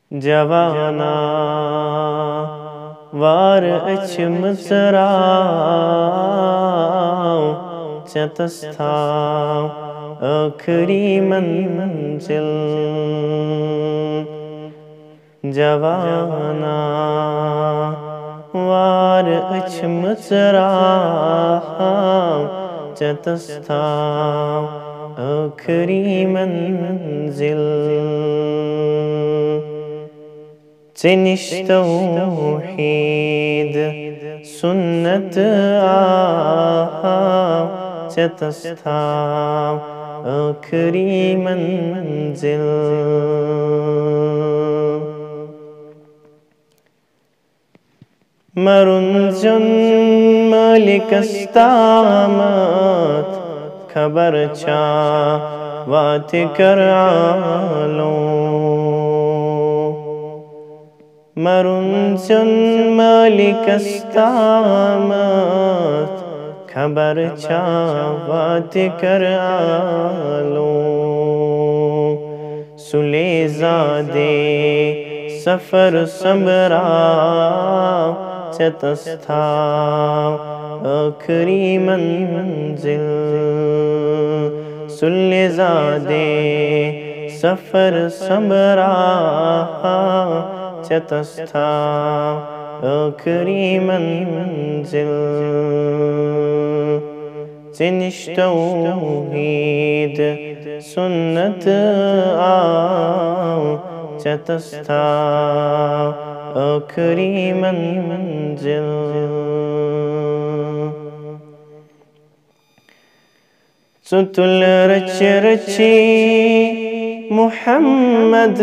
जवाना वार मसराव चतस्थाव आखिरी मंजिल। जवाना वार मसराव चतस्थाव आखिरी मंजिल। चिनिश तौहीद सुन्नत चतस्थाव आखिरी मंजिल। मरुंजुन मलिकस्तामत खबर चा वात कर आलो। मरुंजुन मलिकस्तामत खबर चा वात कर आलो। सुलेज़ादे सफर सबरा चतस्थाव आखिरी मंजिल। सुलेज़ादे सफर सबरा चतस्थाव आखिरी मंजिल। चिनिश तौहीद सुन्नत चतस्थाव आखिरी मंजिल। चुतुल रच रची मुहम्मद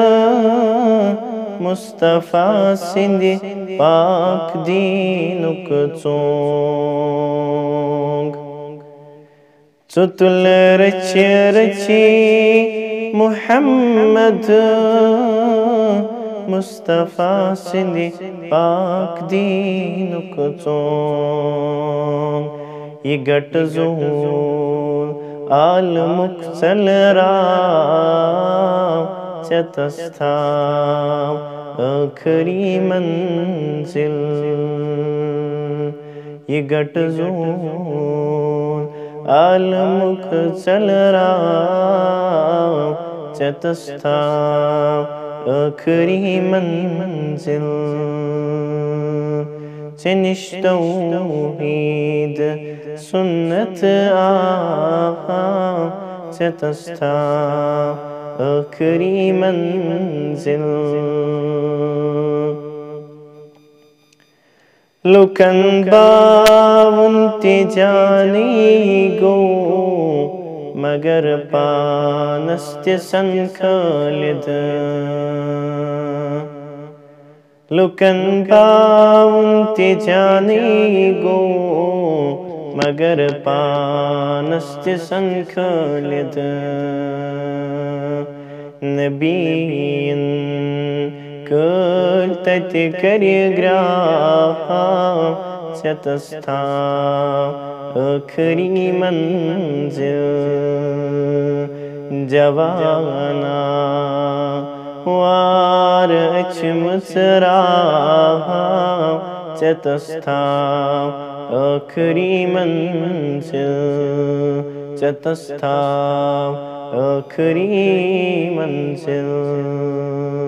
मुस्तफा सिंधी पाक दीनुक चोंग। चुतुल रच रची मुहम्मद मुस्तफा सिंधी पाक दीनुक चोंग। ये गट ज़ूल आल मुक्सल राव चतस्थाव आखिरी मंजिल। ये गट ज़ूल आल मुक्सल राव चतस्थाव आखिरी मंजिल। चिनिश तौहीद सुन्नत चतस्थाव आखिरी मंजिल। लुकन बावंती जानी गो मगर पानस्त्य संखलिद। लुकन बावंती जानी गो मगर पानस्त्य संखलिद। नबीन कल तत करिग्राह चतस्थाव आखिरी मंजिल। जवाना वार मसराव चतस्थाव आखिरी मंजिल। चतस्थाव आखिरी मंजिल।